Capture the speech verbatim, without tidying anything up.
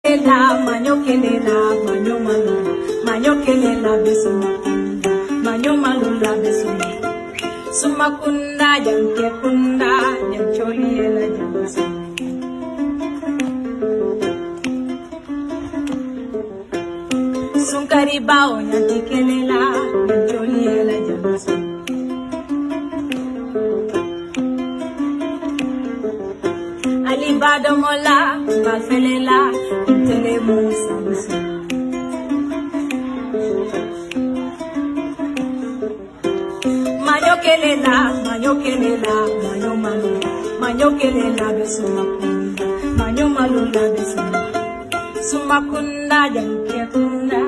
la manyo kelela manyo malu manyo kelela besumakunda manyo malu la besuma sumakunda janke kunda jancholi ela jangosa sunkari bao nyanti kelela jancholi ela jangosa Alibado mola mafelela tele musa musa Mayo kelela mayo kelela mayo malu mayo kelela besuma mayo malu la besuma sumakunda janke kunda